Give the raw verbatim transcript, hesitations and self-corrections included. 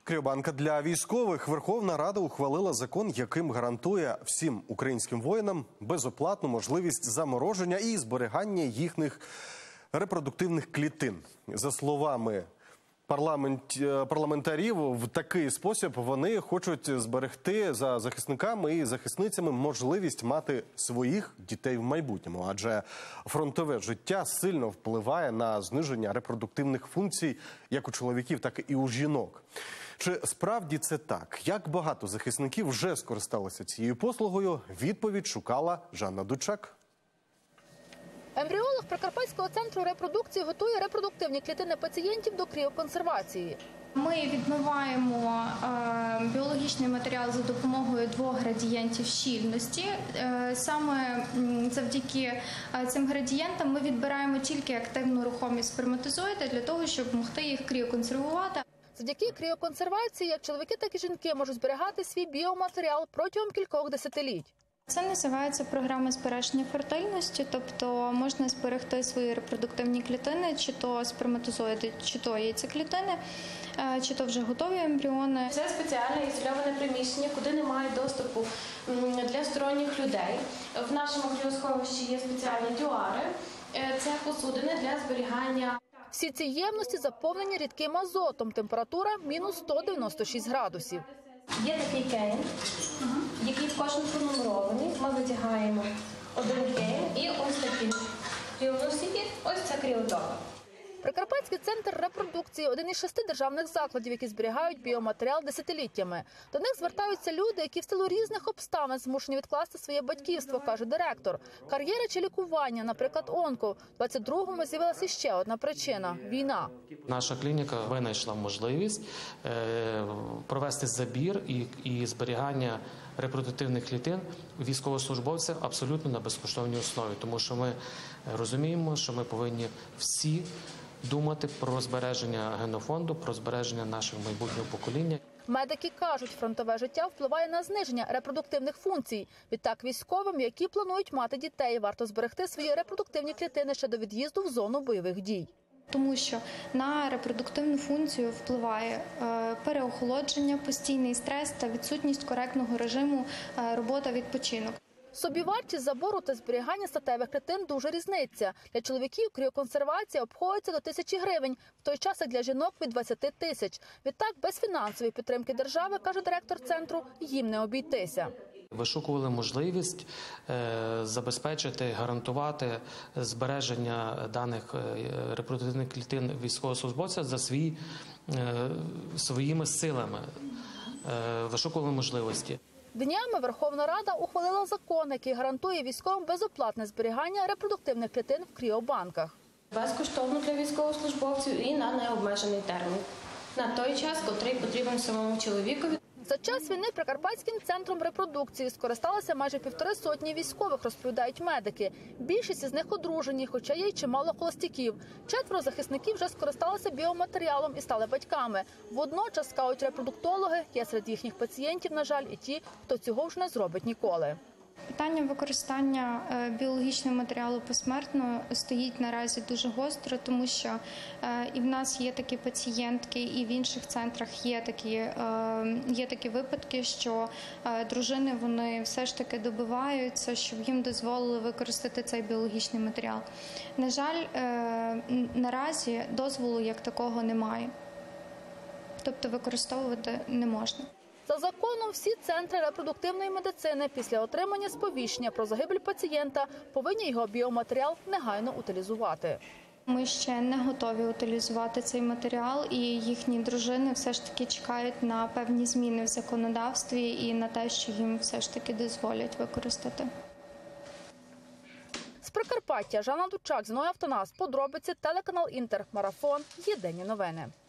Кріобанка для військових. Верховна Рада ухвалила закон, яким гарантує всім українським воїнам безоплатну можливість замороження і зберігання їхніх репродуктивних клітин. За словами парламент... парламентарів, в такий спосіб вони хочуть зберегти за захисниками і захисницями можливість мати своїх дітей в майбутньому. Адже фронтове життя сильно впливає на зниження репродуктивних функцій як у чоловіків, так і у жінок. Чи справді це так? Як багато захисників вже скористалися цією послугою? Відповідь шукала Жанна Дучак. Ембріолог Прикарпатського центру репродукції готує репродуктивні клітини пацієнтів до кріоконсервації. Ми відмиваємо е, біологічний матеріал за допомогою двох градієнтів щільності. Е, саме завдяки цим градієнтам ми відбираємо тільки активну рухомість сперматозоїда для того, щоб могти їх кріоконсервувати. Завдяки кріоконсервації як чоловіки, так і жінки можуть зберігати свій біоматеріал протягом кількох десятиліть. Це називається програма збереження фертильності, тобто можна зберегти свої репродуктивні клітини, чи то сперматозоїди, чи то яйцеклітини, чи то вже готові ембріони. Це спеціальне ізольоване приміщення, куди немає доступу для сторонніх людей. В нашому кріосховищі є спеціальні дюари, це посудини для зберігання. Всі ці ємності заповнені рідким азотом, температура мінус сто дев'яносто шість градусів. Є такий кейн, який в кожному пронумерований. Ми витягаємо один кейн і ось такий кріоносики, ось це кріодоба. Прикарпатський центр репродукції – один із шести державних закладів, які зберігають біоматеріал десятиліттями. До них звертаються люди, які в силу різних обставин змушені відкласти своє батьківство, каже директор. Кар'єра чи лікування, наприклад, онко. У двадцять другому з'явилася ще одна причина – війна. Наша клініка винайшла можливість провести забір і, і зберігання репродуктивних клітин військовослужбовців абсолютно на безкоштовній основі. Тому що ми розуміємо, що ми повинні всі думати про збереження генофонду, про збереження нашого майбутнього покоління. Медики кажуть, фронтове життя впливає на зниження репродуктивних функцій. Відтак військовим, які планують мати дітей, варто зберегти свої репродуктивні клітини ще до від'їзду в зону бойових дій. Тому що на репродуктивну функцію впливає переохолодження, постійний стрес та відсутність коректного режиму робота-відпочинок. Собівартість забору та зберігання статевих клітин дуже різниця. Для чоловіків кріоконсервація обходиться до тисячі гривень, в той час як для жінок – від двадцяти тисяч. Відтак, без фінансової підтримки держави, каже директор центру, їм не обійтися. Вишукували можливість забезпечити, гарантувати збереження даних репродуктивних клітин військовослужбовця за свій, своїми силами. Вишукували можливості. Днями Верховна Рада ухвалила закон, який гарантує військовим безоплатне зберігання репродуктивних клітин в кріобанках. Безкоштовно для військовослужбовців і на необмежений термін. На той час, котрий потрібен самому чоловікові. За час війни Прикарпатським центром репродукції скористалися майже півтори сотні військових, розповідають медики. Більшість із них одружені, хоча є й чимало холостяків. Четверо захисників вже скористалися біоматеріалом і стали батьками. Водночас, кажуть репродуктологи, є серед їхніх пацієнтів, на жаль, і ті, хто цього вже не зробить ніколи. Питання використання біологічного матеріалу посмертно стоїть наразі дуже гостро, тому що і в нас є такі пацієнтки, і в інших центрах є такі, є такі випадки, що дружини вони все ж таки добиваються, щоб їм дозволили використати цей біологічний матеріал. На жаль, наразі дозволу як такого немає, тобто використовувати не можна. За законом, всі центри репродуктивної медицини після отримання сповіщення про загибель пацієнта повинні його біоматеріал негайно утилізувати. Ми ще не готові утилізувати цей матеріал, і їхні дружини все ж таки чекають на певні зміни в законодавстві і на те, що їм все ж таки дозволять використати. З Прикарпаття Жанна Дучак, Зіною Автонас, подробиці, телеканал Інтер, Марафон, Єдині новини.